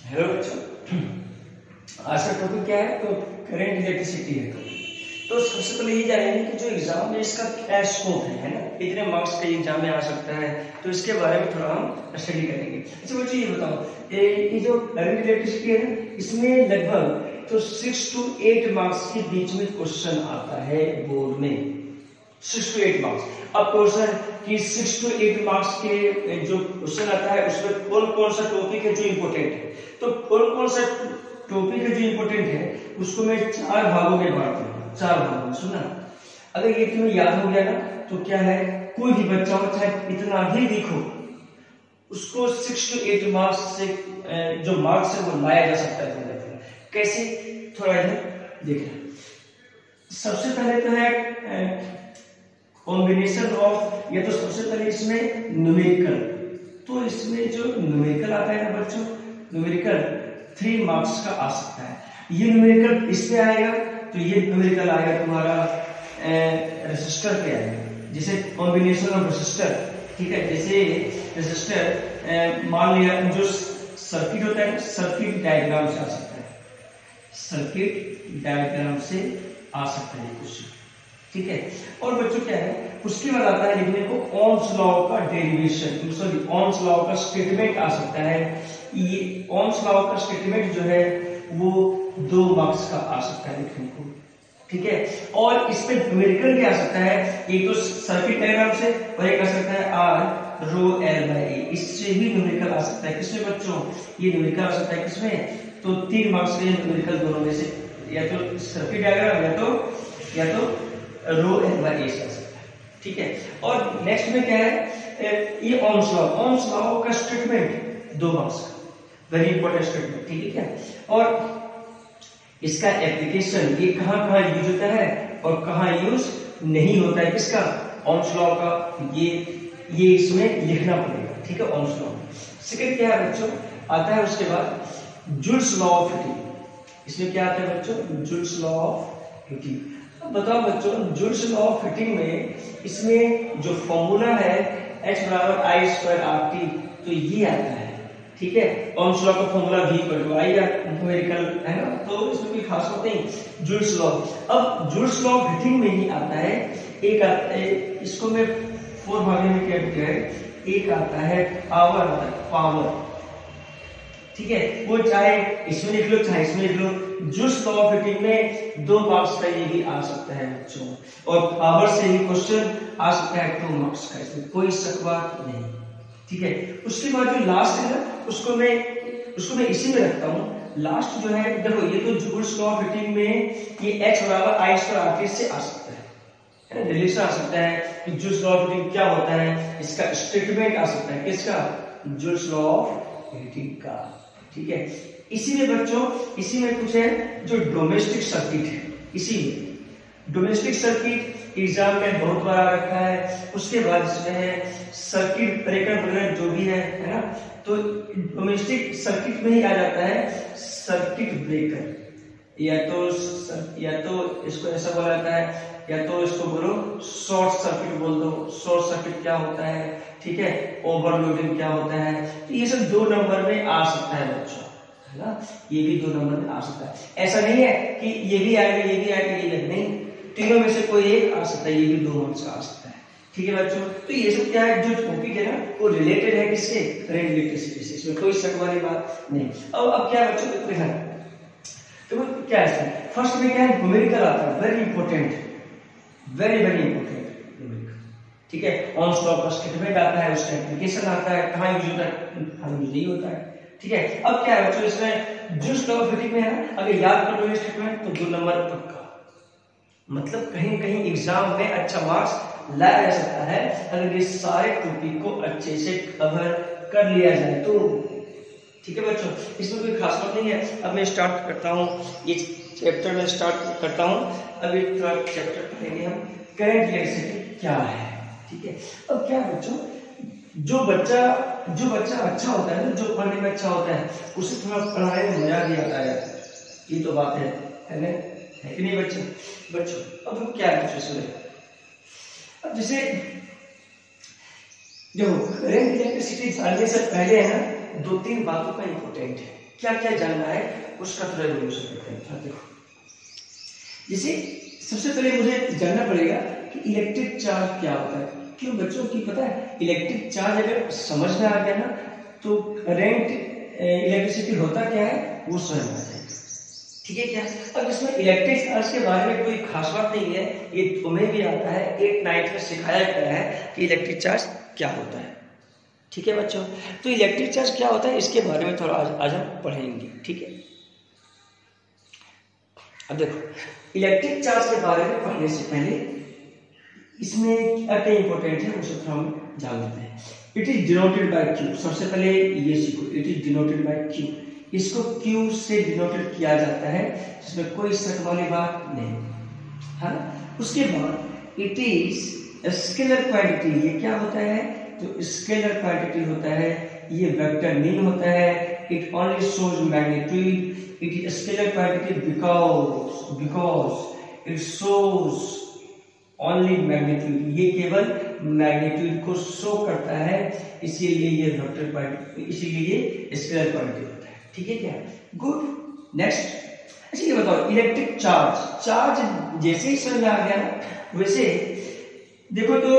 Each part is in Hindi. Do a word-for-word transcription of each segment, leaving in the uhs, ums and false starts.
हेलो बच्चों, आज का टॉपिक क्या है? तो करंट इलेक्ट्रिसिटी है। तो सबसे पहले ये जानेंगे कि जो एग्जाम में इसका क्या स्कोप है, है ना, कितने मार्क्स का एग्जाम में आ सकता है, तो इसके बारे में थोड़ा हम स्टडी करेंगे। अच्छा बच्चों, ये बताओ, ये जो करंट इलेक्ट्रिसिटी है ना, इसमें लगभग तो सिक्स टू एट मार्क्स के बीच में क्वेश्चन आता है बोर्ड में। Six two eight marks. अब क्वेश्चन कि सिक्स टू एट मार्क्स के जो क्वेश्चन आता है उसमें कौन कौन सा टॉपिक है जो इम्पोर्टेंट है। तो कौन कौन सा टॉपिक है जो इम्पोर्टेंट है उसको मैं चार भागों में बांटता हूँ। चार भागों में सुनना, अगर ये तुम्हें याद हो गया ना तो क्या है, कोई भी बच्चा हो चाहे इतना भी दिखो, उसको सिक्स टू एट मार्क्स से जो मार्क्स है वो लाया जा सकता है। कैसे, थोड़ा इधर देखना। सबसे पहले तो है कॉम्बिनेशन ऑफ, या तो सबसे पहले इसमें न्यूमेरिकल। तो इसमें जो न्यूमेरिकल आता है ना बच्चों, न्यूमेरिकल थ्री मार्क्स का आ सकता है। ये न्यूमेरिकल इसमें आएगा, तो ये न्यूमेरिकल आएगा तुम्हारा रेसिस्टर पे आएगा, जैसे कॉम्बिनेशन ऑफ रेसिस्टर। ठीक है, जैसे रेसिस्टर मान लिया जो सर्किट होता है, सर्किट डायग्राम से आ सकता है, सर्किट डायग्राम से आ सकता है कुछ। ठीक है, और बच्चों क्या है, उसके बाद आता है लिखने को ओम्स लॉ का डेरिवेशन, सॉरी ओम्स लॉ का स्टेटमेंट आ सकता है। ये ओम्स लॉ का स्टेटमेंट जो है वो दो मार्क्स का आ सकता है लिखने को। ठीक है, और इसमें न्यूमेरिकल भी आ सकता है, एक तो सर्किट डायग्राम से और एक आ सकता है R rho L by A, इससे भी न्यूमेरिकल आ सकता है। किसमें बच्चों, ये न्यूमेरिकल आ सकता है किसमें, तो तीन मार्क्स के न्यूमेरिकल दोनों में से, या तो सर्किट डायग्राम या तो या तो रो एन बाई ए से आ सकता है। ठीक है, और नेक्स्ट में क्या है, ये ओम्स लॉ, ओम्स लॉ का स्टेटमेंट दो मार्क्स का, वेरी इंपॉर्टेंट स्टेटमेंट। ठीक है, और इसका एप्लीकेशन ये कहां कहां यूज होता है और कहां यूज नहीं होता है, किसका, ओम्स लॉ का, ये ये इसमें लिखना पड़ेगा। ठीक है, ओम्स लॉ। सेकंड क्या है बच्चों, आता है उसके बाद जूल्स लॉ ऑफ हीटिंग। इसमें क्या आता है बच्चों, जूल्स लॉ ऑफ हीटिंग। बताओ बच्चों, जूल्स लॉ ऑफ हीटिंग में इसमें जो फॉर्मूला है H बराबर आई स्क्वायर आर टी, तो ये आता है। ठीक है, ओम्स लॉ का फॉर्मूला भी इक्वल टू आई न्यूमेरिकल है ना, तो इसमें कोई खास बात नहीं। जूल्स लॉ, अब जूल्स लॉ ऑफ हीटिंग में ही आता है एक आता है, इसको मैं फोर भागे में क्या किया है, एक आता है पावर, पावर। ठीक है, वो चाहे इसमें लिख लो चाहे इसमें लिख लो। जूल्स लॉ ऑफ हीटिंग में दो मार्क्स का ये भी आ सकता है बच्चों, और पावर से ही क्वेश्चन आ सकता है टू मार्क्स का, इसमें कोई शक बात नहीं। ठीक है, उसके बाद जो लास्ट है ना, उसको मैं उसको मैं इसी में रखता हूँ। लास्ट जो है, देखो ये तो जूल्स लॉ ऑफ हीटिंग में ये H बराबर आई स्क्वायर आर टी से आ सकता है, रिलेशन आ सकता है कि जूल्स लॉ ऑफ हीटिंग क्या होता है, इसका स्टेटमेंट आ सकता है, किसका, जूल्स लॉ ऑफ हीटिंग का। ठीक है, इसी में बच्चों, इसी में कुछ है जो डोमेस्टिक सर्किट है, इसी में डोमेस्टिक सर्किट एग्जाम में बहुत बार आ रखा है। उसके बाद इसमें है सर्किट ब्रेकर वगैरह जो भी है, है ना, तो डोमेस्टिक सर्किट में ही आ जाता है सर्किट ब्रेकर, या तो या तो इसको ऐसा बोला जाता है, या तो इसको बोलो शॉर्ट सर्किट बोल दो। शॉर्ट सर्किट क्या होता है, ठीक है, ओवरलोडिंग क्या होता है, तो ये सब दो नंबर में आ सकता है बच्चों, है ना, ये भी दो नंबर में आ सकता है। ऐसा नहीं है कि ये भी आएगा ये भी आएगा, ये नहीं, तीनों में से कोई एक आ सकता है, ये भी दो मार्क्स का आ सकता है। ठीक है बच्चों, तो ये सब क्या है, जो टॉपिक है ना वो रिलेटेड है किससे, करंट इलेक्ट्रिसिटी से, इसमें कोई शक वाली बात नहीं। अब अब क्या है बच्चों, तो क्या है, फर्स्ट में क्या है, न्यूमेरिकल आता है, very important, very very important numerical. ठीक है, ओम्स लॉ का स्टेटमेंट आता है, उसका एप्लीकेशन आता है, कहां यूज होता है, कहां यूज नहीं होता है। ठीक है, अब क्या है बच्चों, इसमें जूल्स लॉ ऑफ हीटिंग में है ना, अगर याद कर लो ये स्टेटमेंट तो दो नंबर पक्का, मतलब कहीं कहीं एग्जाम में अच्छा मार्क्स लाया जा सकता है अगर ये सारे टॉपिक को अच्छे से कवर कर लिया जाए तो। ठीक है बच्चों, इसमें कोई खास बात नहीं है। अब मैं स्टार्ट करता हूँ, ये चैप्टर में स्टार्ट करता हूँ। अब एक चैप्टर पढ़ेंगे हम, करंट इलेक्ट्रिसिटी क्या है। ठीक है, अब क्या बच्चों, जो बच्चा जो बच्चा अच्छा होता है, जो पढ़ने में अच्छा होता है, उसे थोड़ा पढ़ाई में मजा भी आता है, ये तो बात है, है ना, है कि नहीं बच्चों। बच्चों अब क्या है बच्चों, सुने, अब जैसे जो करंट इलेक्ट्रिसिटी जानने से पहले है ना, दो तीन बातों का इंपॉर्टेंट है। क्या क्या जानना है उसका थोड़ा रिवोल्यूशन करते हैं। देखो जैसे सबसे पहले मुझे जानना पड़ेगा कि इलेक्ट्रिक चार्ज क्या होता है। क्यों बच्चों की पता है, इलेक्ट्रिक चार्ज अगर समझ में आ गया ना तो करंट इलेक्ट्रिसिटी होता क्या है वो समझ में आ जाएगा। ठीक है क्या? अब इसमें इलेक्ट्रिक चार्ज के बारे में कोई खास बात नहीं है, ये तुम्हें भी आता है, एट नाइन्थ में सिखाया गया है कि इलेक्ट्रिक चार्ज क्या होता है। ठीक है बच्चों, तो इलेक्ट्रिक चार्ज क्या होता है इसके बारे में थोड़ा आज, आज हम पढ़ेंगे। ठीक है, अब देखो इलेक्ट्रिक चार्ज के बारे में पढ़ने से पहले इसमें क्या क्या इंपॉर्टेंट है उसे थोड़ा हम जान लेते हैं। It is denoted by Q, सबसे पहले ये सीखो, it is denoted by Q. इसको क्यू से डिनोटेड किया जाता है जिसमें कोई शक वाली बात नहीं है ना। उसके बाद इट इज स्केलर क्वांटिटी, ये क्या होता है तो स्केलर क्वांटिटी होता है, ये वेक्टर नहीं होता है। It only shows magnitude, it is scalar quantity because because it shows only magnitude, ये केवल मैग्नीट्यूड को शो करता है, इसीलिए ये वेक्टर क्वांटिटी, इसीलिए ये स्केलर क्वांटिटी होता है। ठीक है क्या? गुड। नेक्स्ट, अच्छा ये बताओ इलेक्ट्रिक चार्ज, चार्ज जैसे ही समझ में आ गया ना वैसे देखो तो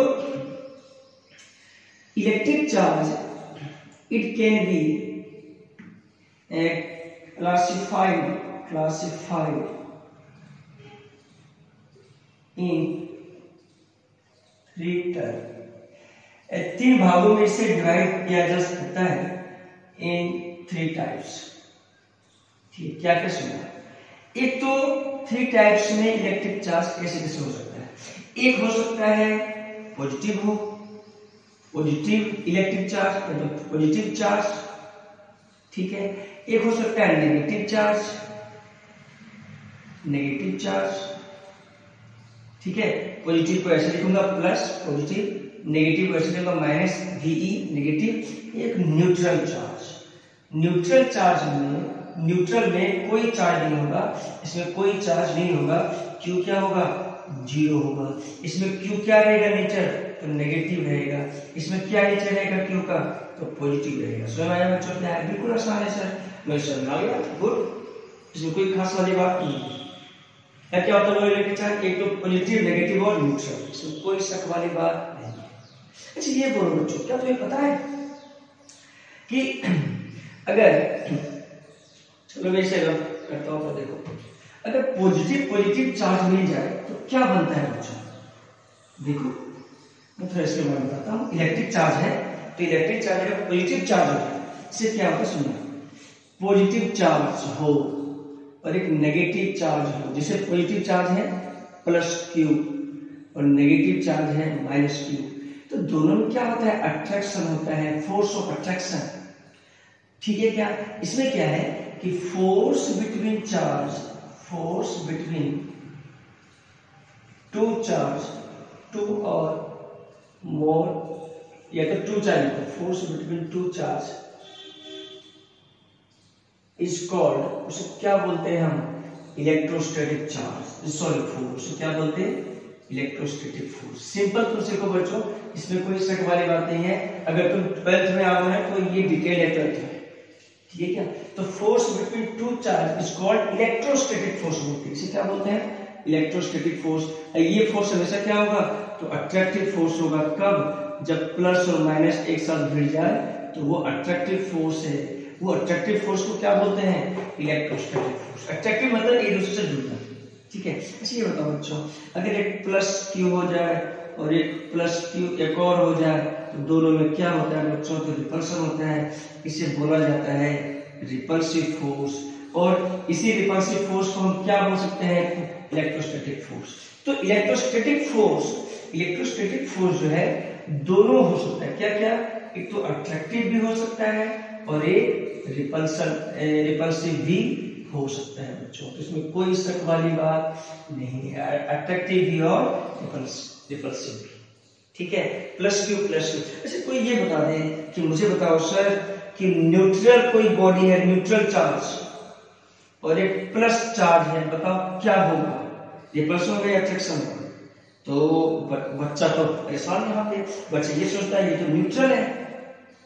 electric charge it can be classified classified in three type, तीन भागों में इसे डिवाइड किया जा सकता है इन थ्री टाइप्स। ठीक, क्या क्या सुना? एक तो थ्री टाइप्स में इलेक्ट्रिक चार्ज कैसे कैसे हो सकता है। एक हो सकता है पॉजिटिव हो, positive electric charge, positive charge. ठीक है, एक हो सकता है नेगेटिव चार्ज, नेगेटिव चार्ज। ठीक है, पॉजिटिव को ऐसे लिखूंगा प्लस पॉजिटिव, नेगेटिव को ऐसे लिखूंगा माइनस वीई नेगेटिव। एक न्यूट्रल चार्ज, न्यूट्रल चार्ज में न्यूट्रल में कोई चार्ज नहीं होगा, इसमें कोई चार्ज नहीं होगा, क्यू क्या होगा जीरो होगा। इसमें क्यू क्या रहेगा नेचर तो नेगेटिव रहेगा, इसमें क्या नेचर रहेगा क्यू का तो पॉजिटिव रहेगा। समझ में आया बच्चों? क्या है? बिल्कुल आसान है सर, मैं समझ आ गया। गुड, इसमें कोई खास वाली बात नहीं है। क्या होता है इलेक्ट्रिक चार्ज? एक तो पॉजिटिव नेगेटिव और न्यूट्रल, इसमें कोई शक वाली बात नहीं है। अच्छा ये बोलो बच्चों, क्या तुम्हें पता है कि अगर चलो वैसे करता हूं तो देखो, अगर पॉजिटिव पॉजिटिव चार्ज मिल जाए तो क्या बनता है बच्चों? देखो मैं थोड़ा इसके बारे में बताता हूँ। इलेक्ट्रिक चार्ज है तो इलेक्ट्रिक चार्ज अगर पॉजिटिव चार्ज होता है इससे क्या होता है सुनो, पॉजिटिव चार्ज हो और एक नेगेटिव चार्ज हो। जैसे पॉजिटिव चार्ज है प्लस क्यू और नेगेटिव चार्ज है माइनस क्यू, तो दोनों में क्या होता है अट्रैक्शन होता है, फोर्स ऑफ अट्रैक्शन। ठीक है क्या? इसमें क्या है कि force between charge, force between two charge, two और मोर, या तो two charge, force between two charge is called, उसे क्या बोलते हैं हम इलेक्ट्रोस्टैटिक चार्ज, सॉरी फोर्स, क्या बोलते हैं इलेक्ट्रोस्टैटिक फोर्स। सिंपल तुम सीखो बच्चों, इसमें कोई शक वाली बात नहीं है। अगर तुम ट्वेल्थ में आओगे ना तो ये डिटेल है ट्वेल्थ में। ठीक है क्या? तो force between two charge is called electrostatic force बोलते हैं। इसे क्या बोलते हैं इलेक्ट्रोस्टैटिक फोर्स। ये फोर्स हमेशा क्या होगा तो अट्रैक्टिव फोर्स होगा। कब? जब प्लस और माइनस एक साथ भिड़ जाए तो वो अट्रैक्टिव फोर्स है। वो अट्रैक्टिव फोर्स को क्या बोलते हैं इलेक्ट्रोस्टैटिक फोर्स। अट्रैक्टिव मतलब एक दूसरे से जुड़ना। ठीक है, अच्छा ये बताओ बच्चों, अगर एक प्लस क्यू हो जाए और एक प्लस क्यू एक और हो जाए तो दोनों में क्या होता है बच्चों तो रिपल्सन होता है। इसे बोला जाता है रिपल्सिव फोर्स, और इसी रिपल्सिव फोर्स को हम क्या बोल सकते हैं इलेक्ट्रोस्टैटिक फोर्स। तो इलेक्ट्रोस्टैटिक फोर्स, इलेक्ट्रोस्टैटिक फोर्स जो है दोनों हो सकता है। क्या क्या? एक तो अट्रैक्टिव भी हो सकता है और एक रिपल्सन रिपल्सिव भी हो सकता है बच्चों। तो इसमें कोई शक वाली बात नहीं है, अट्रैक्टिव भी और रिपल्सिव भी। ठीक है, प्लस क्यू प्लस क्यू। अच्छा कोई ये बता दे कि मुझे बताओ सर कि न्यूट्रल कोई बॉडी है, न्यूट्रल चार्ज और एक प्लस चार्ज है, बताओ क्या होगा, रिपल्सन होगा या अट्रैक्शन होगा? तो बच्चा तो परेशान यहाँ पे, बच्चा ये सोचता है ये तो न्यूट्रल है,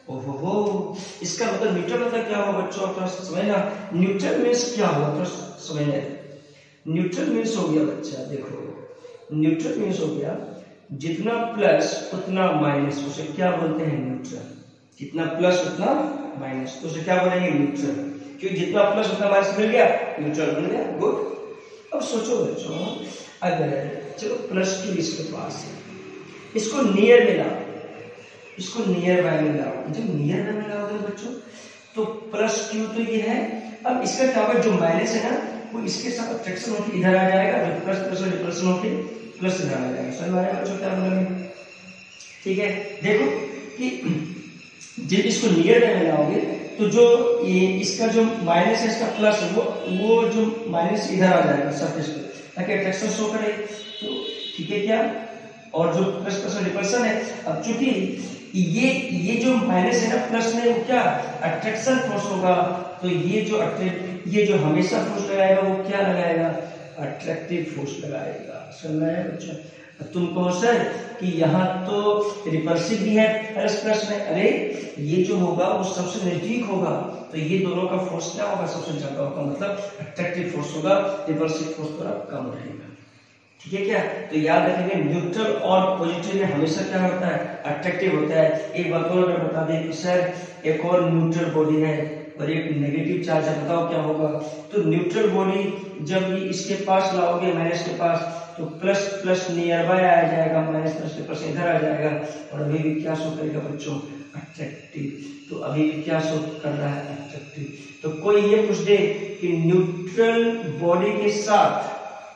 ओहो हो, इसका मतलब न्यूट्रल मतलब क्या होगा बच्चों, थोड़ा समझना। न्यूट्रल मीन्स क्या होगा, थोड़ा समझना। न्यूट्रल मीन्स हो गया बच्चा, देखो न्यूट्रल मीन्स हो गया जितना प्लस उतना माइनस, उसे क्या बोलते हैं न्यूट्रल। जितना प्लस उतना माइनस, तो उसे क्या बोलेंगे न्यूट्रल, क्योंकि जितना प्लस उतना माइनस मिल गया, न्यूट्रल मिल गया। गुड। अब सोचो बच्चों, अगर चलो प्लस क्यू इसके पास है, इसको नियर में लाओ, इसको नियर बाय में लाओ। जब नियर बाय में लाओगे बच्चों तो प्लस क्यू तो ये है। अब इसका क्या होगा, जो माइनस है ना वो इसके साथ अट्रैक्शन होकर इधर आ जाएगा, जो प्लस प्लस और रिपल्शन होकर प्लस इधर आ जाएगा। समझ में आया बच्चों क्या मतलब? ठीक है, देखो कि जब इसको नियर बाय में लाओगे तो जो ये इसका जो माइनस है इसका प्लस वो वो जो माइनस इधर आ जाएगा सरफेस पे, ताकि अट्रैक्शन शो करे। तो ठीक है क्या, और जो प्लस प्लस रिपल्शन है, अब चूंकि ये ये जो माइनस है ना प्लस में वो क्या अट्रैक्शन फोर्स होगा, तो ये जो अट्रैक्ट ये जो हमेशा फोर्स लगाएगा वो क्या लगाएगा, अट्रैक्टिव फोर्स लगाएगा। समझ में आया बच्चों? तुम कहो सर कि यहाँ तो रिपल्सिव भी है प्लस प्लस में, अरे ये जो होगा वो सबसे नजदीक होगा, तो ये दोनों का फोर्स क्या होगा, सबसे ज्यादा होगा, मतलब अट्रैक्टिव फोर्स होगा, रिपल्सिव फोर्स थोड़ा कम रहेगा। ठीक है क्या, तो याद रखेंगे न्यूट्रल और पॉजिटिव में हमेशा क्या होता है, अट्रैक्टिव होता है। एक बात और मैं बता दें कि सर एक और न्यूट्रल बॉडी है और एक नेगेटिव चार्ज है, बताओ क्या होगा। तो न्यूट्रल बॉडी जब भी इसके पास लाओगे माइनस के पास, तो प्लस प्लस नियर बाय आ जाएगा, माइनस प्लस के प्लस इधर आ जाएगा, और अभी भी क्या शो करेगा बच्चों, अट्रैक्टिव। तो अभी भी क्या शो कर रहा है, अट्रैक्टिव। तो कोई ये पूछ दे कि न्यूट्रल बॉडी के साथ,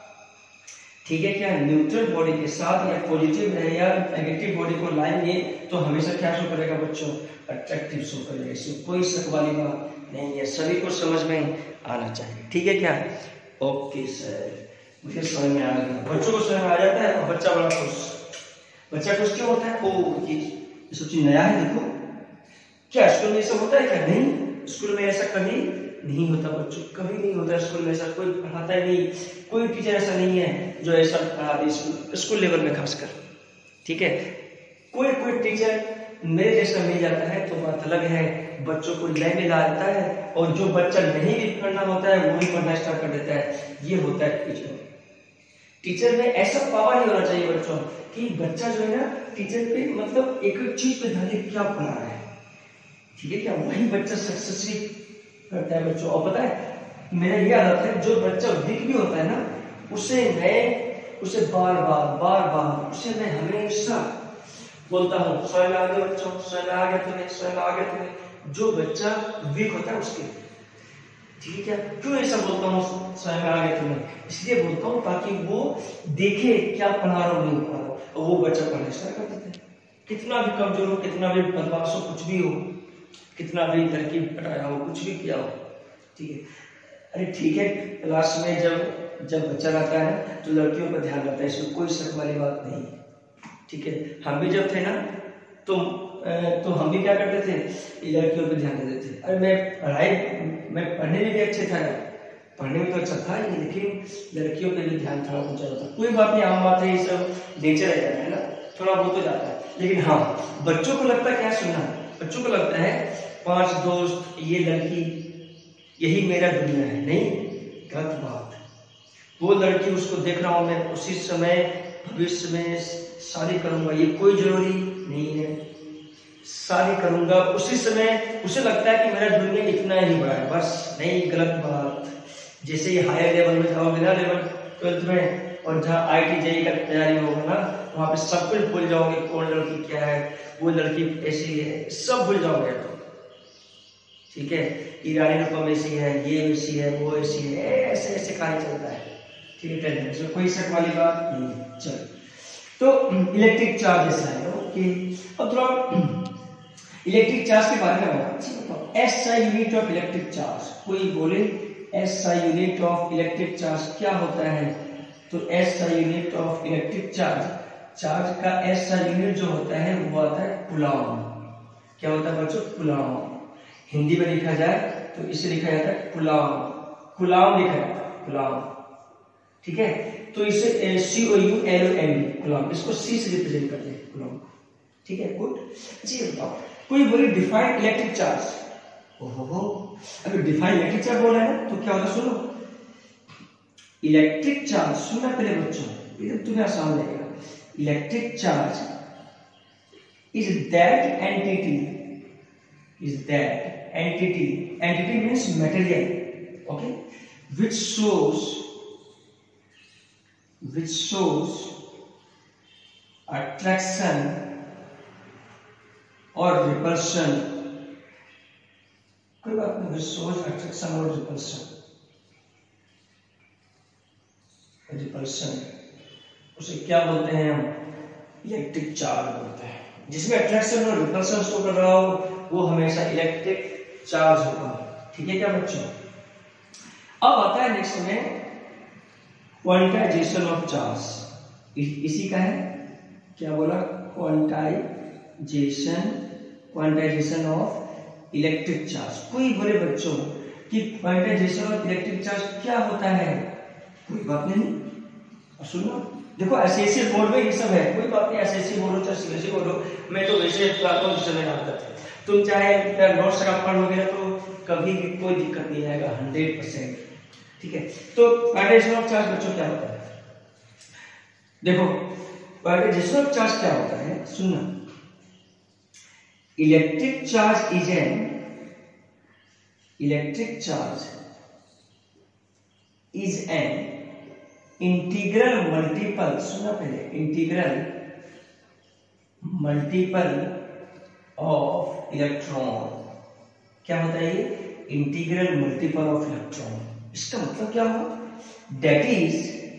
ठीक है क्या, न्यूट्रल बॉडी के साथ या पॉजिटिव है या नेगेटिव बॉडी को लाएंगे तो हमेशा क्या शो करेगा बच्चों, अट्रैक्टिव शो करेगा। इसमें कोई शक वाली बात नहीं है, सभी को समझ में आना चाहिए। ठीक है क्या, ओके सर, मुझे समझ में आ गया। बच्चों को समझ में आ जाता है और बच्चा बड़ा खुश। बच्चा खुश क्यों होता है, ओ ये सब चीज नया है, देखो क्या स्कूल में ऐसा होता है क्या, नहीं स्कूल में ऐसा कभी नहीं होता बच्चों, कभी नहीं होता स्कूल में ऐसा, कोई पढ़ाता ही नहीं, कोई टीचर ऐसा नहीं है जो ऐसा पढ़ा दे स्कूल स्कूल लेवल में खासकर। ठीक है, कोई कोई टीचर मेरे जैसा मिल जाता है तो बात अलग है, बच्चों को लय में ला देता है, और जो बच्चा नहीं भी पढ़ना होता है वही पढ़ना स्टार्ट कर देता है। ये होता है टीचर। टीचर में ऐसा पावर ही होना चाहिए बच्चों कि बच्चा जो है ना टीचर पे मतलब एक एक चीज पे ध्यान दे क्या पढ़ा रहा है। ठीक है क्या, वही बच्चा सक्सेसफुल करता है बच्चों। और पता है मेरा ये आदत है, जो बच्चा वीक भी होता है ना उसे मैं उसे बार बार बार बार उसे मैं हमेशा बोलता हूँ, स्वयं आ गया बच्चों, स्वयं आ गया तुम्हें, स्वयं आ गया तुम्हें। जो बच्चा वीक होता है उसके, ठीक है, क्यों ऐसा बोलता हूँ स्वयं आ गया तुम्हें, इसलिए बोलता हूँ ताकि वो देखे क्या पढ़ा रहा हूँ नहीं पढ़ा रहा हूँ, और वो बच्चा पढ़ना स्टार्ट कर देता है। कितना भी कमजोर हो, कितना भी बदमाश हो, कुछ भी हो, कितना भी तरकीब पटाया हो, कुछ भी किया हो, ठीक है। अरे ठीक है, क्लास में जब जब बच्चा रहता है तो लड़कियों पर ध्यान रहता है, इसमें कोई शक वाली बात नहीं। ठीक है, हम भी जब थे ना तो तो हम भी क्या करते थे, लड़कियों पर ध्यान देते थे। अरे मैं पढ़ाई मैं पढ़ने में भी अच्छे था, पढ़ने में तो अच्छा था ही, लेकिन लड़कियों पे भी ध्यान थोड़ा बहुत जाता था। कोई बात नहीं, आम बात है, ये सब नेचर है ना, थोड़ा बहुत तो जाता है। लेकिन हाँ, बच्चों को लगता है क्या सुनना, बच्चों को लगता है पांच दोस्त, ये लड़की, यही मेरा दुनिया है। नहीं, गलत बात। वो लड़की उसको देख रहा हूं मैं, उसी समय भविष्य में शादी करूंगा, ये कोई जरूरी नहीं है, शादी करूंगा उसी समय, उसे लगता है कि मेरा दुनिया इतना ही बड़ा है, बस। नहीं, गलत बात। जैसे ही हायर लेवल में जाओगे ना, लेवल ट्वेल्थ में, और जहाँ आई टी जेई का तैयारी होगा ना, वहाँ पे सब कुछ भूल जाओगे, कौन लड़की क्या है, वो लड़की ऐसी है, सब भूल जाओगे तो। ठीक है, ईरानी रकम ऐसी है, ये ऐसी है, वो ऐसी है, ऐसे ऐसे कहानी चलता है। ठीक है, टेंशन कोई शक वाली बात नहीं। चलो, तो इलेक्ट्रिक चार्ज ऐसा है, ओके। अब थोड़ा इलेक्ट्रिक चार्ज के बारे में बताओ। S I unit of electric charge, कोई बोले S I unit of electric charge क्या होता है? तो S I unit of electric charge, charge का एस आई यूनिट जो होता है वो आता है कूलॉम। क्या होता है बच्चों? कूलॉम। हिंदी में लिखा जाए तो इसे लिखा जाता है कूलॉम, कूलॉम लिखा जाता है, कूलॉम। ठीक है, तो इसे C O U L O M, coulomb, इसको सी से रिप्रेजेंट करते हैं, कूलॉम। ठीक है, गुड। जी बताओ, कोई बोले डिफाइन इलेक्ट्रिक चार्ज, ओहो अगर डिफाइन इलेक्ट्रिक चार्ज बोला है ना तो क्या होगा सुनो, इलेक्ट्रिक चार्ज, सुनना पहले बच्चों, ये तुम्हें आसान लगेगा। Electric charge is that entity, is that entity, entity means material, okay, which shows which shows attraction or repulsion, कोई बात नहीं, which shows attraction or repulsion, repulsion उसे क्या बोलते हैं हम, इलेक्ट्रिक चार्ज बोलते हैं। जिसमें अट्रैक्शन और रिपल्शन शो कर रहा हो वो हमेशा इलेक्ट्रिक चार्ज होगा, ठीक है क्या बच्चों। अब आता है नेक्स्ट में क्वांटाइजेशन ऑफ चार्ज, इसी का है, क्या बोला, quantization, quantization of electric charge. कोई बोले बच्चों कि क्वांटाइजेशन ऑफ इलेक्ट्रिक चार्ज क्या होता है, कोई बात नहीं, सुनो देखो एसएससी बोर्ड में ये सब है, कोई बात नहीं, एसएससी बोलो चाहे सीबीएसई बोलो, मैं तो वैसे प्लाटफॉर्म समझ आता था, तुम चाहे नोट्स का पढ़ोगे ना तो कभी भी कोई दिक्कत नहीं आएगा, हंड्रेड परसेंट, ठीक है। तो क्वांटाइजेशन ऑफ चार्ज बच्चों क्या होता है, देखो क्वांटाइजेशन ऑफ चार्ज क्या होता है, सुनना, electric charge is an, electric charge is an integral multiple, सुना पहले, इंटीग्रल मल्टीपल ऑफ इलेक्ट्रॉन, क्या होता है ये, इंटीग्रल मल्टीपल ऑफ इलेक्ट्रॉन। इसका मतलब क्या हुआ, that is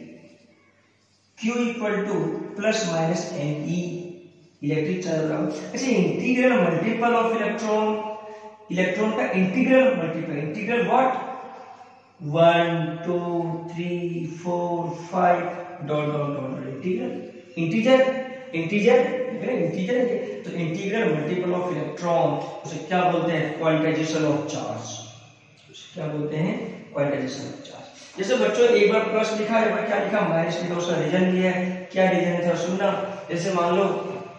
Q equal to plus minus N E, electric charge. अच्छा, integral multiple of electron, electron का integral multiple, integral what, one two three four five dot dot dot, integral, integer, integer integer है, तो इंटीग्रल मल्टीपल ऑफ इलेक्ट्रॉन उसे क्या बोलते हैं, क्वांटाइजेशन ऑफ चार्ज, उसे क्या बोलते हैं, क्वांटाइजेशन ऑफ चार्ज। जैसे बच्चों एक बार प्लस लिखा है, एक बार क्या लिखा, माइनस लिखा, उसका रीजन दिया है, क्या रीजन था सुनना। जैसे मान लो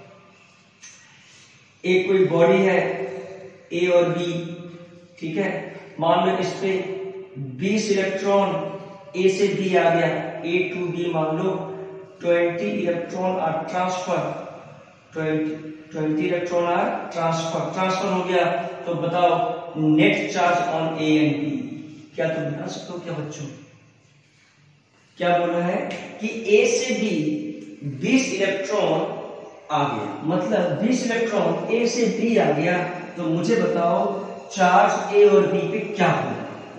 एक कोई बॉडी है ए और बी, ठीक है, मान लो इस पे बीस इलेक्ट्रॉन ए से बी आ गया, ए टू बी, मान लो twenty electron are transfer, twenty electron are transfer, transfer हो गया, तो बताओ net charge on A and B, क्या तुम बता सकते हो क्या बच्चों, क्या बोला है कि ए से बी बीस इलेक्ट्रॉन आ गया, मतलब बीस इलेक्ट्रॉन ए से बी आ गया, तो मुझे बताओ चार्ज ए और बी पे क्या होगा।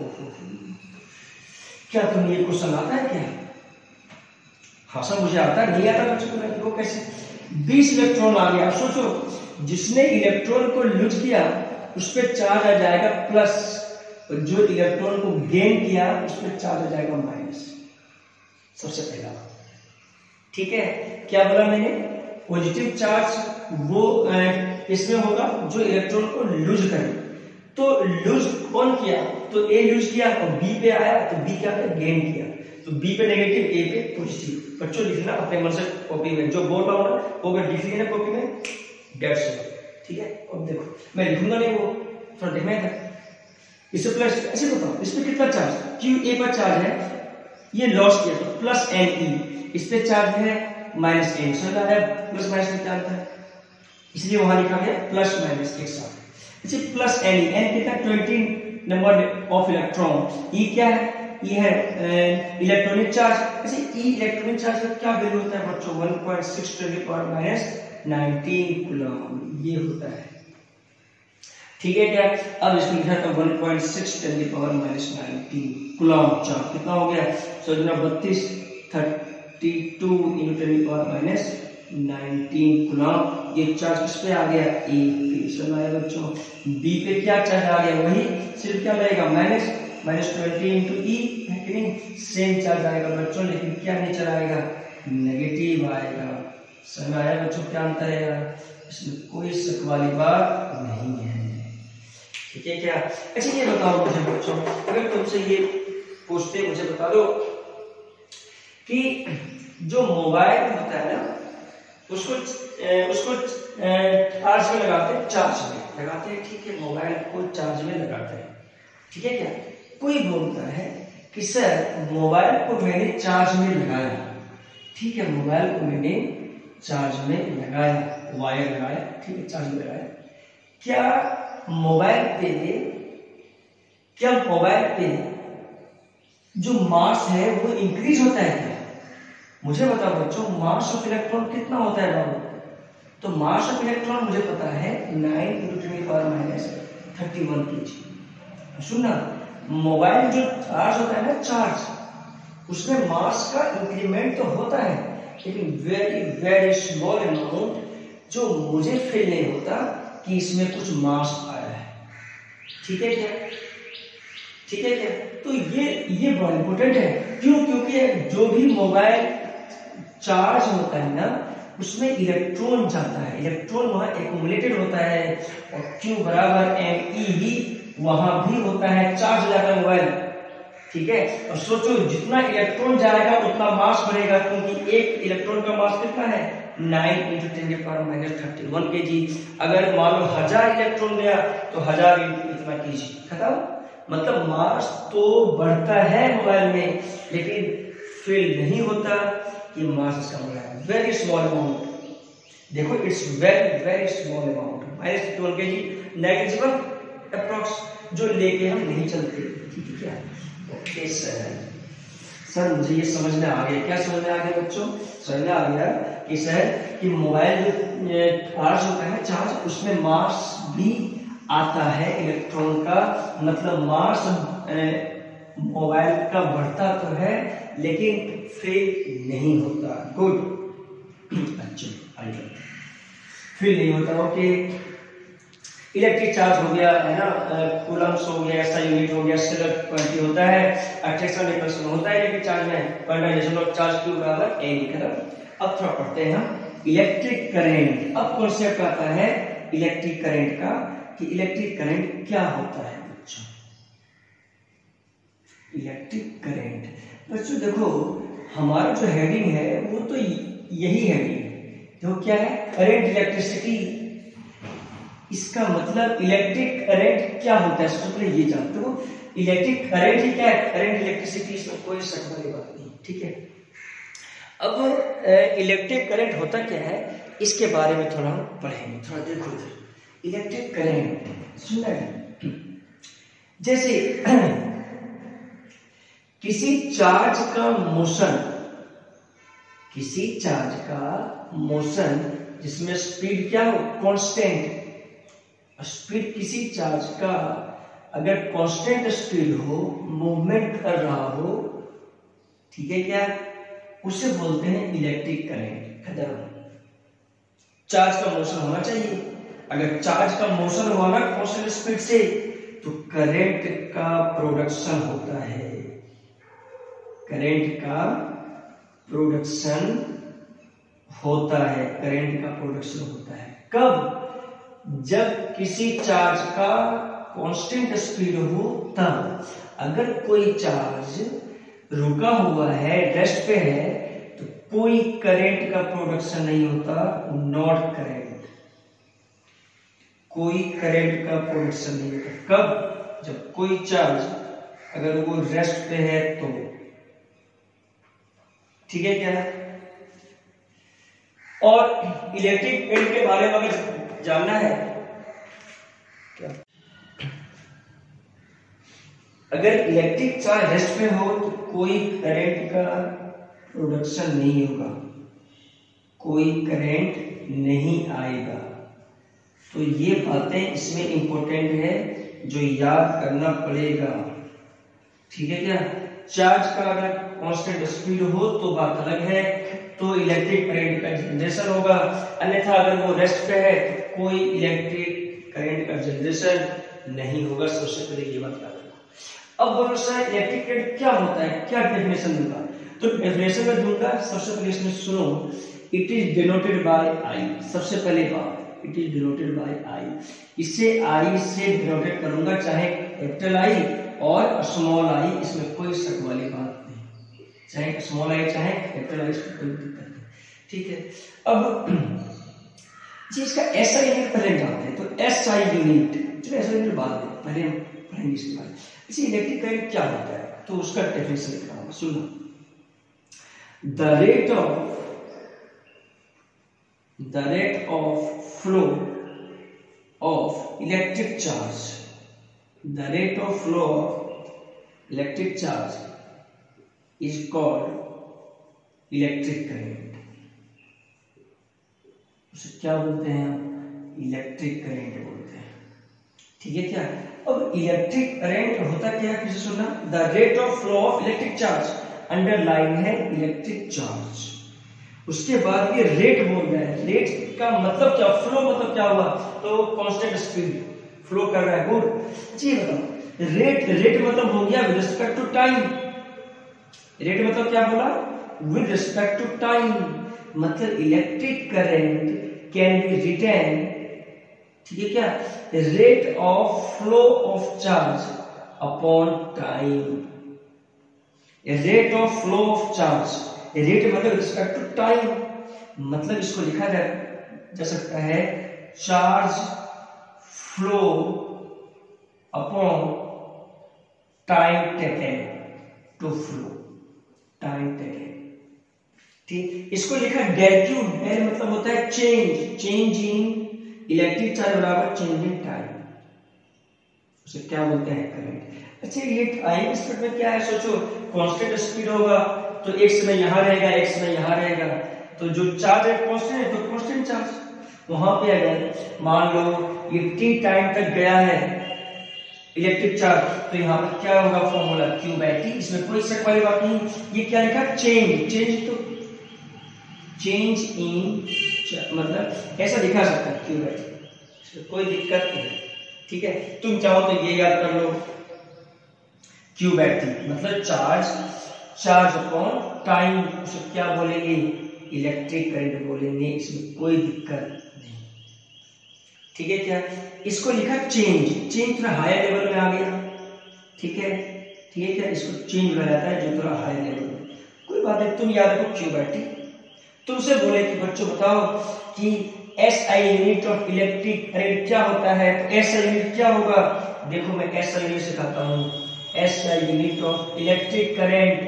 क्या तुम्हें ये क्वेश्चन आता है क्या, हाँ सर मुझे आता है, नहीं आता बच्चों को, देखो कैसे, बीस इलेक्ट्रॉन आ गया, सोचो जिसने इलेक्ट्रॉन को लूज किया उस पर चार्ज आ जाएगा प्लस, और जो इलेक्ट्रॉन को गेन किया उस पर चार्ज आ जाएगा माइनस, सबसे पहला, ठीक है। क्या बोला मैंने, पॉजिटिव चार्ज वो इसमें होगा जो इलेक्ट्रॉन को लूज करे, तो लूज कौन किया, तो ए लूज किया और बी पे आया, तो बी क्या पे गेन किया, तो बी पे नेगेटिव, ए पे पॉजिटिव। बच्चों लिखना अपने मन से कॉपी में, जो बोल रहा हूं ना वो मैं लिख लेना कॉपी में, डेट्स इट, ठीक है। अब देखो मैं लिखूंगा नहीं, वो थोड़ा देखना है, इसे प्लस, ऐसे बताओ इस पे कितना चार्ज, क्यू ए पर चार्ज है, ये लॉस किया तो प्लस एन ई, इस पे चार्ज है माइनस एन, समझ आया, प्लस माइनस में क्या आता है, इसलिए वहां लिखा गया प्लस माइनस एक साथ। इसे प्लस एन, एन कितना, twenty number of electron, E क्या है, ये है इलेक्ट्रॉनिक चार्ज। ऐसे ई इलेक्ट्रॉनिक चार्ज का क्या वैल्यू होता है बच्चों, one point six to the power minus nineteen coulomb, ये होता है, ठीक है क्या। अब इसमें लिखा था one point six to the power minus nineteen coulomb charge, कितना हो गया, सो जो बत्तीस thirty two into ten the power minus nineteen coulomb, ये चार्ज किस पे आ गया, ए पे, समझ आया बच्चों। बी पे क्या चार्ज आ गया, वही सिर्फ क्या लगेगा, minus minus twenty into E, है कि नहीं, सेम चार्ज आएगा बच्चों, लेकिन क्या नीचे आएगा, नेगेटिव आएगा, समझ आया बच्चों क्या अंतर है यार, इसमें कोई शक वाली बात नहीं है, ठीक है क्या। अच्छा ये बताओ मुझे बच्चों, अगर तुमसे ये पूछते मुझे बता दो कि जो मोबाइल होता है ना, उसको उसको चार्ज में लगाते हैं, चार्ज में लगाते हैं, ठीक है, मोबाइल को चार्ज में लगाते हैं, ठीक है क्या। कोई बोलता है कि सर मोबाइल को मैंने चार्ज में लगाया, ठीक है, मोबाइल को मैंने चार्ज में लगाया, वायर लगाया, ठीक है, चार्ज में लगाया, क्या मोबाइल पे क्या मोबाइल पे जो मास है वो इंक्रीज होता है क्या? मुझे बताओ बच्चों, मास ऑफ इलेक्ट्रॉन कितना होता है बाबू? तो मास ऑफ इलेक्ट्रॉन मुझे पता है नाइन इंटू टेन की power minus thirty one K G. सुनना, मोबाइल जो चार्ज होता है ना, चार्ज, उसमें मास का इंक्रीमेंट तो होता है, लेकिन वेरी वेरी स्मॉल अमाउंट जो मुझे फील नहीं होता कि इसमें कुछ मास आया है, ठीक है क्या, ठीक है क्या। तो ये ये बहुत इंपॉर्टेंट है, क्यों? क्योंकि जो भी मोबाइल चार्ज होता है ना, उसमें इलेक्ट्रॉन जाता है, इलेक्ट्रॉन वहां एक्यूमुलेटेड होता है, और क्यू बराबर एम ई ही वहां भी होता है, चार्ज हो जाता है मोबाइल, ठीक है। और सोचो जितना इलेक्ट्रॉन जाएगा उतना मास बढ़ेगा, क्योंकि एक इलेक्ट्रॉन का मास कितना है, नाइन इंटू टेन की power minus thirty one K G. अगर मान लो हजार इलेक्ट्रॉन गया तो हजार इंटू इतना के जी, खत्म। मतलब मास तो बढ़ता है मोबाइल में, लेकिन फील नहीं होता कि मास इसका बढ़ा है, वेरी स्मॉल अमाउंट। देखो it's very very small amount, minus twelve K G, negligible approx, जो लेके हम नहीं चलते, ठीक है क्या। ओके सर, सर मुझे ये समझ में आ गया, क्या समझ में आ गया बच्चों? समझ में आ गया कि सर कि मोबाइल जो चार्ज होता है, चार्ज, उसमें मास भी आता है इलेक्ट्रॉन का, मतलब मास मोबाइल का बढ़ता तो है लेकिन फील नहीं होता। गुड, अच्छा आइए, फील नहीं होता। ओके, इलेक्ट्रिक चार्ज हो गया है ना, कूलम्स हो गया, ऐसा यूनिट हो गया, स्केलर क्वांटिटी होता है, अट्रैक्शन रिपल्शन होता है इलेक्ट्रिक चार्ज में, क्वांटाइजेशन ऑफ चार्ज क्यू बराबर ए निकल। अब थोड़ा पढ़ते हैं हम इलेक्ट्रिक करंट। अब कॉन्सेप्ट आता है इलेक्ट्रिक करंट का, कि इलेक्ट्रिक करंट क्या होता है बच्चों। इलेक्ट्रिक करंट बच्चों देखो, हमारा जो हेडिंग है वो तो यही हेडिंग है, तो क्या है, करंट इलेक्ट्रिसिटी। इसका मतलब इलेक्ट्रिक करंट क्या होता है, सबसे पहले ये जानते हो, इलेक्ट्रिक करंट ही क्या है, करंट इलेक्ट्रिसिटी, इसमें कोई शक वाली बात नहीं, ठीक है। अब इलेक्ट्रिक करंट होता क्या है, इसके बारे में थोड़ा हम पढ़ेंगे, थोड़ा देखो इधर। इलेक्ट्रिक करंट सुनना, जैसे किसी चार्ज का मोशन, किसी चार्ज का मोशन जिसमें स्पीड क्या हो, कांस्टेंट स्पीड, किसी चार्ज का अगर कांस्टेंट स्पीड हो, मूवमेंट कर रहा हो, ठीक है क्या, उसे बोलते हैं इलेक्ट्रिक करंट। खत्म। चार्ज का मोशन होना चाहिए, अगर चार्ज का मोशन हुआ ना कांस्टेंट स्पीड से, तो करंट का प्रोडक्शन होता है, करंट का प्रोडक्शन होता है, करंट का प्रोडक्शन होता है। कब? जब किसी चार्ज का कांस्टेंट स्पीड हो तब। अगर कोई चार्ज रुका हुआ है, रेस्ट पे है, तो कोई करंट का प्रोडक्शन नहीं होता, नॉट करंट, कोई करंट का प्रोडक्शन नहीं होता। कब? जब कोई चार्ज अगर वो रेस्ट पे है तो, ठीक है क्या। और इलेक्ट्रिक करंट के बारे में अगर जानना है क्या, अगर इलेक्ट्रिक चार्ज रेस्ट में हो तो कोई करंट का प्रोडक्शन नहीं होगा, कोई करंट नहीं आएगा। तो ये बातें इसमें इंपॉर्टेंट है जो याद करना पड़ेगा, ठीक है क्या। चार्ज का अगर कांस्टेंट स्पीड हो तो बात अलग है, तो इलेक्ट्रिक करंट का जनरेशन होगा, अन्यथा अगर वो रेस्ट पे है तो कोई इलेक्ट्रिक करंट का जनरेशन नहीं होगा। सबसे पहले ये बात याद रखना। अब बोलो सर इलेक्ट्रिक करंट क्या होता है, क्या डेफिनेशन दूंगा, तो डेफिनेशन में दूंगा। सबसे पहले इसमें सुनो, it is denoted by I. सबसे पहले बात, it is denoted by I, इसे आई से डिनोटेड करूंगा, चाहे कैपिटल आई और स्मॉल आई, इसमें कोई शक वाली बात नहीं, चाहे स्मॉल आई चाहे कैपिटल आई, इसमें कोई दिक्कत नहीं, ठीक है। अब इसका एस आई यूनिट पहले जानते हैं, तो एस आई यूनिट, चलो एस आई यूनिट बाद में, पहले हम पढ़ेंगे इसके बारे में। इसी इलेक्ट्रिक करंट क्या होता है, तो उसका डेफिनेशन लिख रहा हूं, सुनो। The rate of the rate of flow of electric charge, the rate of flow of electric charge is called electric current. उसे क्या बोलते हैं हम, इलेक्ट्रिक करंट बोलते हैं, ठीक है क्या। अब इलेक्ट्रिक करंट होता क्या है, किसे सुनना, the rate of flow of electric charge, underline है इलेक्ट्रिक चार्ज। उसके बाद ये रेट बोल रहा है, रेट का मतलब क्या, फ्लो मतलब क्या हुआ, तो कांस्टेंट स्पीड फ्लो कर रहा है, गुड। जी बताओ, रेट रेट मतलब हो गया with respect to time, rate मतलब क्या बोला, विद रिस्पेक्ट टू टाइम, मतलब electric current can be written, ठीक है क्या, rate of flow of charge upon time, rate of flow of charge, rate मतलब रिस्पेक्ट टू टाइम, मतलब इसको लिखा जा, जा सकता है charge flow upon time taken to flow, time taken, ठीक। इसको लिखा डेल क्यू, डेल मतलब होता है चेंज, चेंज इन इलेक्ट्रिक चार्ज बराबर चेंज इन टाइम, उसे क्या बोलते हैं, करंट। अच्छा ये टाइम स्पीड में क्या है, सोचो कांस्टेंट स्पीड होगा तो एक समय यहां रहेगा, एक समय यहां रहेगा, तो जो चार्ज है कांस्टेंट है, तो कांस्टेंट चार्ज वहां पे अगर मान लो ये टी टाइम तक गया है इलेक्ट्रिक चार्ज, तो यहाँ पर क्या होगा, फॉर्मूला क्यू बाई टी, इसमें कोई शक वाली बात नहीं। ये क्या लिखा, चेंज, चेंज तो चेंज इन, मतलब ऐसा दिखा सकता है क्यू बाई टी, इसमें कोई दिक्कत नहीं, ठीक है। तुम चाहो तो ये याद कर लो, क्यू बाई टी मतलब चार्ज, चार्ज अपॉन टाइम, उसे क्या बोलेंगे, इलेक्ट्रिक करंट बोलेंगे, इसमें कोई दिक्कत नहीं, ठीक है क्या। इसको लिखा चेंज, चेंज थोड़ा हायर लेवल में आ गया, ठीक है, ठीक है क्या, इसको चेंज बनाता है जो थोड़ा हायर लेवल में, कोई बात नहीं, तुम याद रखो क्यू बाई टी। तुमसे बोले कि बच्चों बताओ कि S I unit of electric current क्या होता है, तो एस आई यूनिट क्या होगा, देखो मैं एस आई यूनिट सिखाता हूं, S I unit of electric current,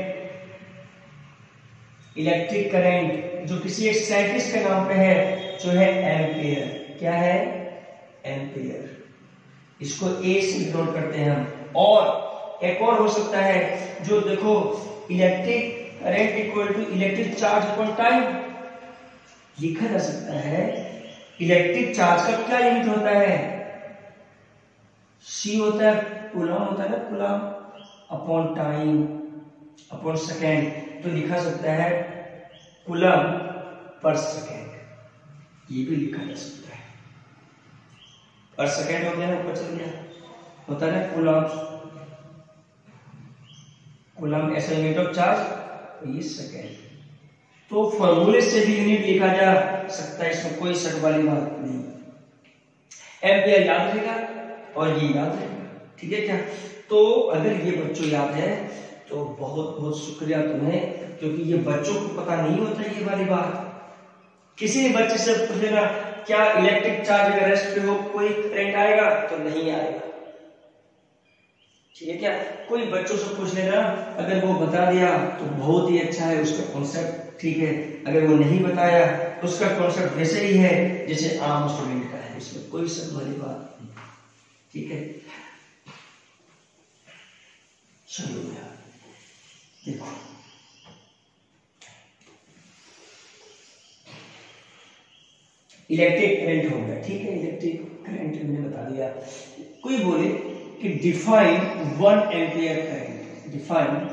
electric current जो किसी एक साइंटिस्ट के नाम पे है, जो है एम्पियर, क्या है, एम्पियर, इसको ए से नोट करते हैं हम। और एक और हो सकता है, जो देखो electric current equal to electric charge upon time, लिखा जा सकता है इलेक्ट्रिक चार्ज का क्या यूनिट होता है, सी होता है, कूलम होता है ना, coulomb upon time upon second, तो लिखा सकता है कूलम पर सेकेंड, ये भी लिखा जा सकता है, पर सेकेंड हो गया ना, ऊपर चल गया, होता है कूलम, कूलम ऐसा यूनिट ऑफ चार्ज, ये सेकेंड, तो फॉर्मूले से भी यूनिट लिखा जा सकता है, इसमें कोई शक वाली बात नहीं। एम्पियर याद रहेगा और ये याद रहेगा, ठीक है क्या। तो अगर ये बच्चों याद है तो बहुत बहुत शुक्रिया तुम्हें, क्योंकि ये बच्चों को पता नहीं होता ये वाली बात। किसी भी बच्चे से पूछ लेना क्या इलेक्ट्रिक चार्ज अगर रेस्ट पे हो कोई करंट आएगा, तो नहीं आएगा, ठीक है क्या। कोई बच्चों से पूछ लेना, अगर वो बता दिया तो बहुत ही अच्छा है, उसका कॉन्सेप्ट ठीक है, अगर वो नहीं बताया उसका कॉन्सेप्ट वैसे ही है जैसे आम स्टूडेंट का है, इसमें कोई शक वाली बात नहीं, ठीक है। चलो यार देखो, इलेक्ट्रिक करंट हो गया, ठीक है, इलेक्ट्रिक करंट मैंने बता दिया। कोई बोले कि define one ampere current, define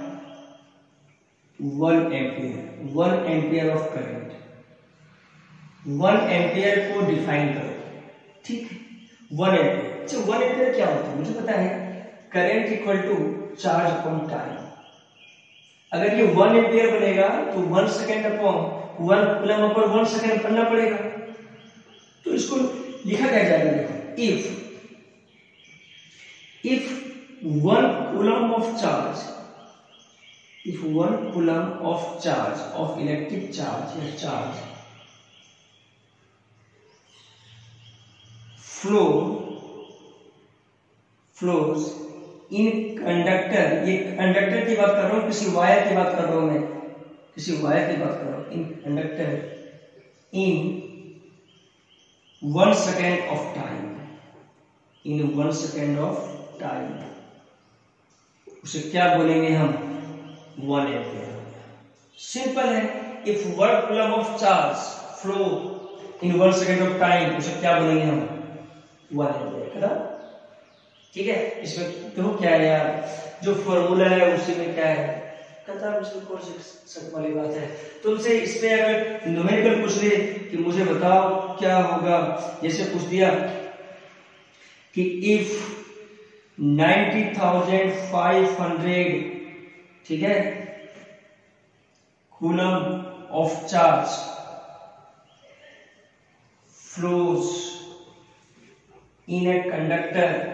one ampere, one ampere of current, one ampere को डिफाइन करो, ठीक है, वन एम्पियर। अच्छा वन एम्पियर क्या होता है, मुझे पता है, current equal to charge upon time. अगर ये वन एम्पियर बनेगा तो one second upon one coulomb upon one second पढ़ना पड़ेगा, तो इसको लिखा क्या जाएगा, देखो, if if one coulomb of charge, if one coulomb of charge of electric charge या charge flow flows in conductor, ये कंडक्टर की बात कर रहा हूँ, किसी वायर की बात कर रहा हूँ मैं, किसी वायर की बात कर रहा हूँ, in conductor in one second of time, in one second of time, उसे क्या बोलेंगे हम, वन एम्पियर। सिंपल है। If one coulomb of charge flow in one second of time, उसे क्या बोलेंगे हम, वन एम्पियर। ठीक है। इसमें देखो क्या है यार, जो फॉर्मूला है उसी में क्या है, वाली बात है। तुमसे इस पे अगर न्यूमेरिकल पूछ ले कि मुझे बताओ क्या होगा, जैसे पूछ दिया कि if ninety thousand five hundred, ठीक है, coulomb of charge flows in a conductor,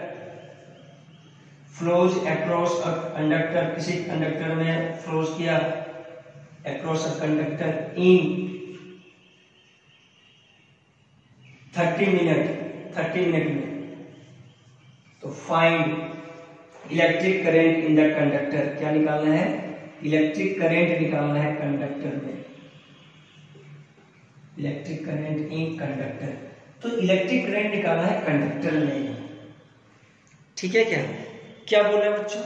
flows across a conductor, किसी कंडक्टर में फ्लोज किया across a conductor in thirty minute, thirty minute में, तो find electric current in the conductor. क्या निकालना है, इलेक्ट्रिक करंट निकालना है कंडक्टर में, इलेक्ट्रिक करंट इन कंडक्टर। तो इलेक्ट्रिक करंट निकालना है कंडक्टर में, ठीक है। क्या क्या बोल रहा है बच्चों,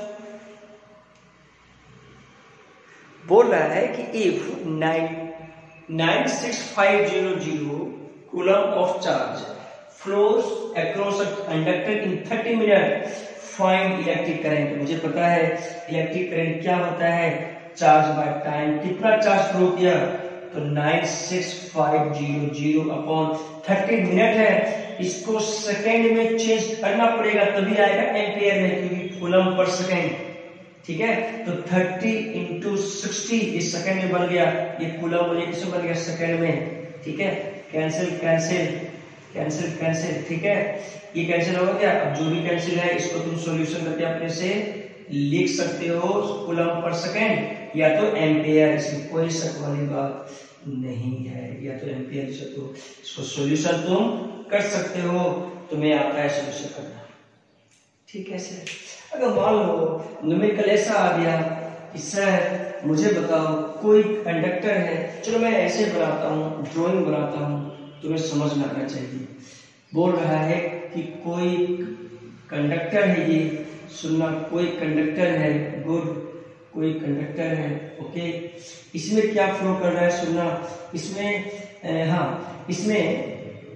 बोल रहा है कि if nine nine six five zero zero coulomb of charge flows across a conductor in thirty minute, find electric current. मुझे पता है इलेक्ट्रिक करंट क्या होता है, चार्ज बाय टाइम, कितना चार्ज फ्लो किया, तो nine six five zero zero upon thirty minute है, इसको सेकेंड में चेंज करना पड़ेगा तभी आएगा एम्पियर में, क्योंकि कूलम पर सेकेंड, ठीक है। तो थर्टी इंटू सिक्सटी इस सेकेंड में बन गया, ये कूलम मुझे किसमें बन गया, सेकेंड में, ठीक है। कैंसिल कैंसिल कैंसिल कैंसिल, ठीक है, ये कैंसिल हो गया। अब जो भी कैंसिल है इसको तुम सॉल्यूशन करके अपने से लिख सकते हो, कूलम पर सेकेंड या तो एम्पियर, इसमें कोई शक वाली बात नहीं है, या तो एम्पियर से तो इसको सॉल्यूशन तुम कर सकते हो, तुम्हें आता है सॉल्यूशन करना, ठीक है सर। अगर मान लो न्यूमेरिकल ऐसा आ गया कि सर मुझे बताओ कोई कंडक्टर है, चलो मैं ऐसे बनाता हूँ, ड्राइंग बनाता हूँ, तुम्हें समझ में आना चाहिए। बोल रहा है कि कोई कंडक्टर है, ये सुनना, कोई कंडक्टर है, गुड, कोई कंडक्टर है, ओके। इसमें क्या फ्लो कर रहा है सुनना, इसमें ए, हाँ इसमें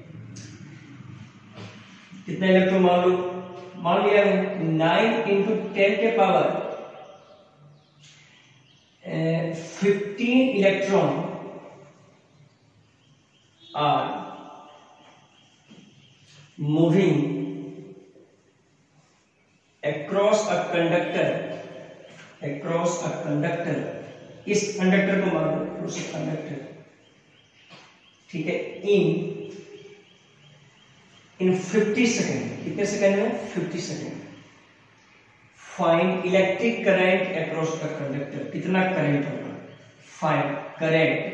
कितना इलेक्ट्रॉन मान लो, मान लिया नाइन इंटू टेन के power fifteen electron are moving across a conductor, across a conductor, इस कंडक्टर को मान लो उस कंडक्टर, ठीक है, इन इन फिफ्टी सेकेंड, कितने सेकेंड में, fifty second. Find electric current across the conductor, कितना करंट होगा, find current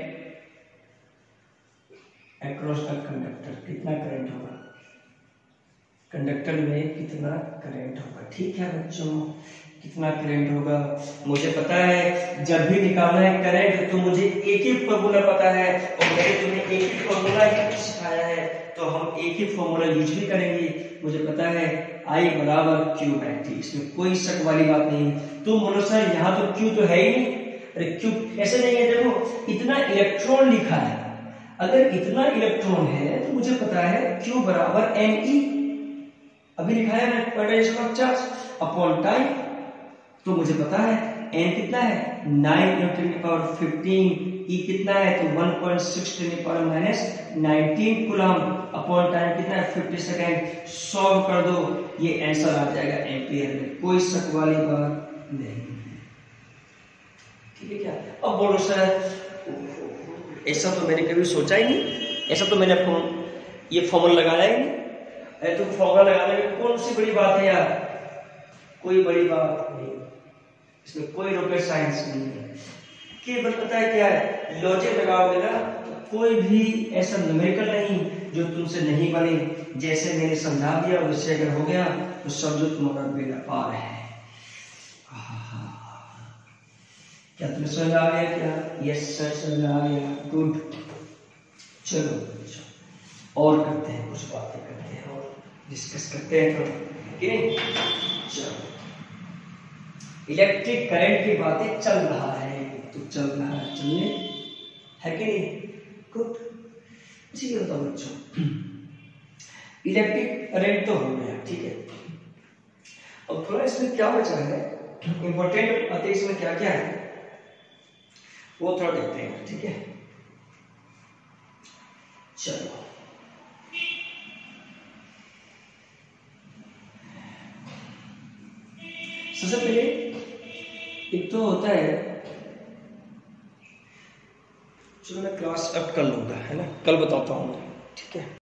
across the conductor, कितना करंट होगा, कंडक्टर में कितना करंट होगा, ठीक है बच्चों, कितना करंट होगा मुझे पता है। जब भी निकालना है करंट तो मुझे एक ही फॉर्मूला पता है, और मैंने तुम्हें एक ही फॉर्मूला ही सिखाया है, तो हम एक ही फॉर्मूला यूज भी करेंगे। मुझे पता है I बराबर क्यू बाई टी, इसमें कोई शक वाली बात नहीं। तुम बोलो सर यहाँ तो क्यू तो है ही नहीं, अरे क्यू ऐसे नहीं है, देखो इतना इलेक्ट्रॉन लिखा है, अगर इतना इलेक्ट्रॉन है तो मुझे पता है क्यू बराबर एम ई, अभी लिखा है मैंने potential of charge upon time, तो मुझे पता है एन कितना है नाइन इंटू टेन की पावर फिफ्टीन, ई कितना है तो वन पॉइंट सिक्स टेन की power minus nineteen coulomb upon time कितना है फिफ्टी सेकेंड। सॉल्व कर दो, ये आंसर आ जाएगा एम्पियर में, कोई शक वाली बात नहीं, ठीक है क्या। अब बोलो सर ऐसा तो मैंने कभी सोचा ही नहीं, ऐसा तो मैंने ये फॉर्मूला लगाया ही नहीं, तो फॉर्मूला लगाने में कौन सी बड़ी बात है यार, कोई बड़ी बात नहीं, इसमें कोई रॉकेट साइंस नहीं है। केवल पता है क्या है, लॉजिक लगाओगे ना तो कोई भी ऐसा न्यूमेरिकल नहीं जो तुमसे नहीं बने, जैसे मैंने समझा दिया वैसे अगर हो गया तो समझो तुम्हारा बेड़ा पार है। क्या तुम्हें समझ आ गया क्या? यस सर समझ आ गया, गुड। चलो और करते हैं, कुछ बातें करते हैं और डिस्कस करते हैं थोड़ा, कि नहीं? चलो इलेक्ट्रिक करंट की बातें चल रहा है तो चल रहा है, चलिए, है कि नहीं? गुड। ठीक है तो बच्चों इलेक्ट्रिक करंट तो हो गया, ठीक है। अब थोड़ा इसमें क्या बचा है इंपॉर्टेंट बातें इसमें क्या क्या है वो थोड़ा देखते हैं, ठीक है। चलो सबसे पहले एक तो होता है, चलो मैं क्लास अप कर लूंगा, है ना, कल बताता हूँ, ठीक है।